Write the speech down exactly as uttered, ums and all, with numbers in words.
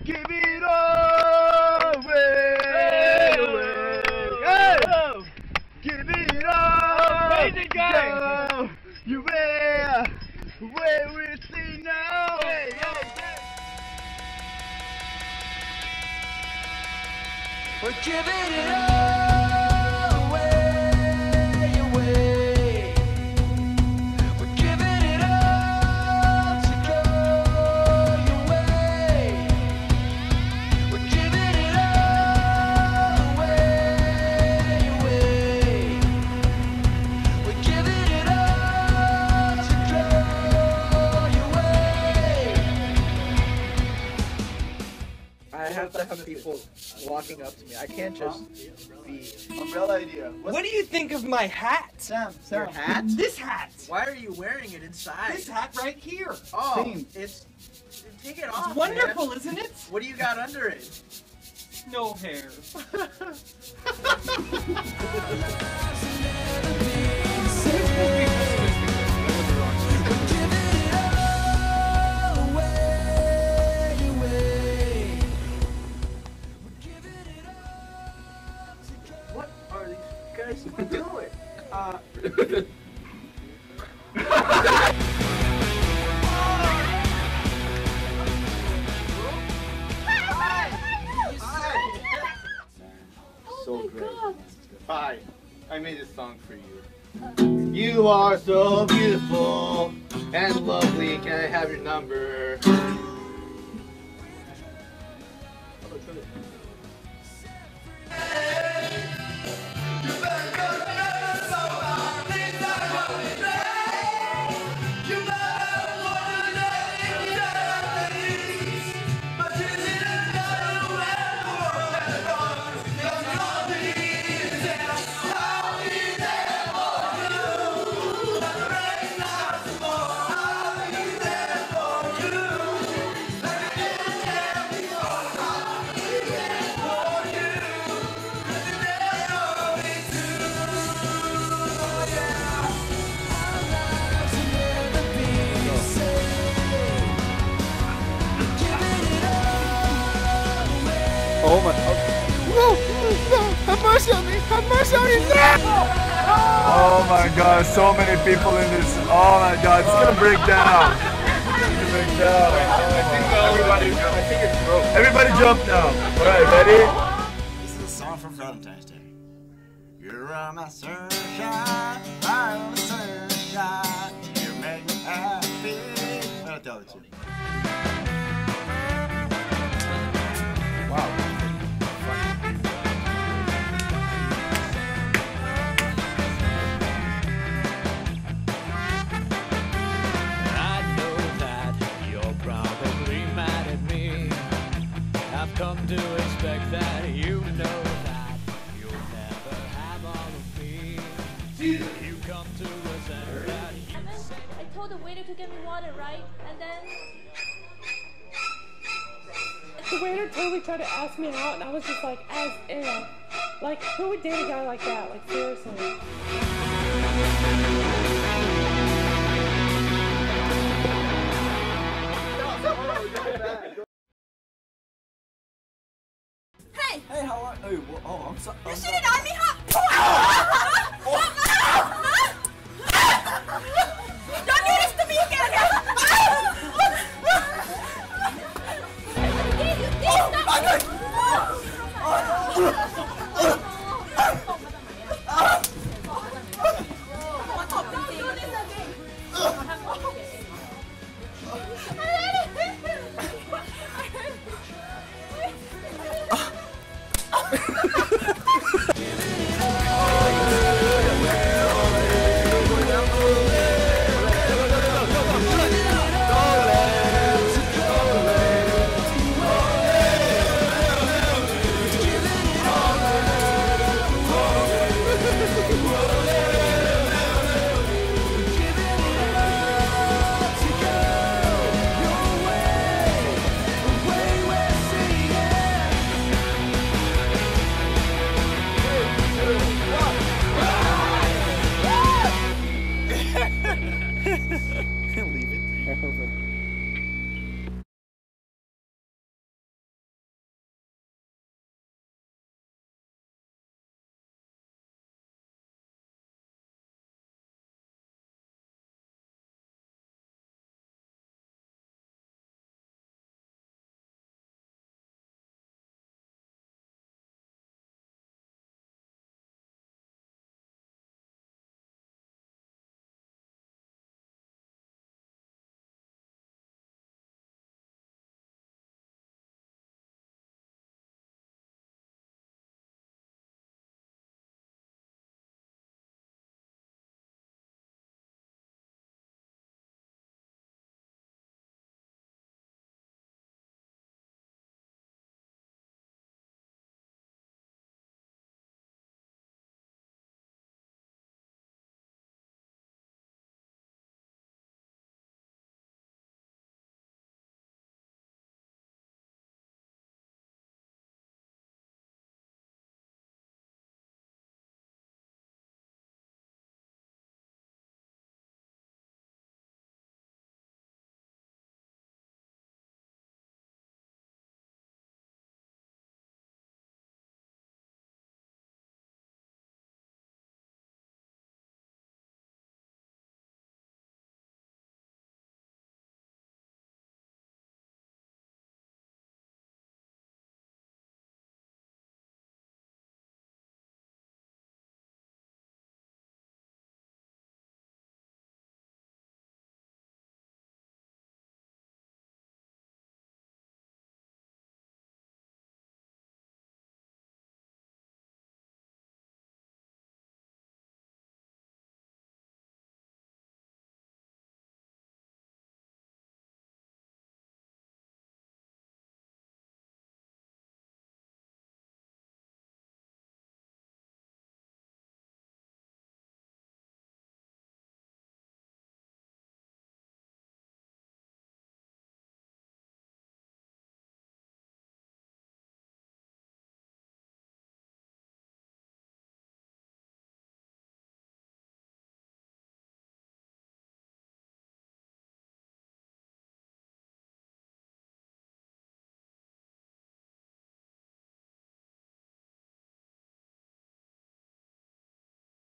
Give it away. Hey. Give it all. Amazing guy. You where, where we see now. Hey, hey, hey. We're giving it all away, away. We're giving it all to go your way. We're giving it all away, away. We're giving it all to go your way. I have to have people walking up to me. I can't just be. Umbrella idea. What do you think of my hat? Sam, Your Sam. hat? This hat. Why are you wearing it inside? This hat right here. Oh, Theme. it's. Take it off. It's wonderful, man. isn't it? What do you got under it? No hair. What are these guys doing? Uh. So great. Hi, I made this song for you. You are so beautiful and lovely. Can I have your number? Oh my. No, no, have mercy on me, have mercy on me, no! Oh my god, so many people in this. Oh my god, it's gonna break down. It's gonna break down. I think everybody, I think it's broke. Everybody jump now. Alright, ready? This is a song from Valentine's Day. You're my sunshine, I'm sunshine. You make me happy. I'm gonna tell it to you. Wow. Come to expect that you know that you'll never have all of me. You come to resent that you I told the waiter to get me water, right? And then the waiter totally tried to ask me out, and I was just like, as if. Like, who would date a guy like that? Like, seriously. Hey, how are you? Oh, I'm sorry. you shouldn't on me, huh?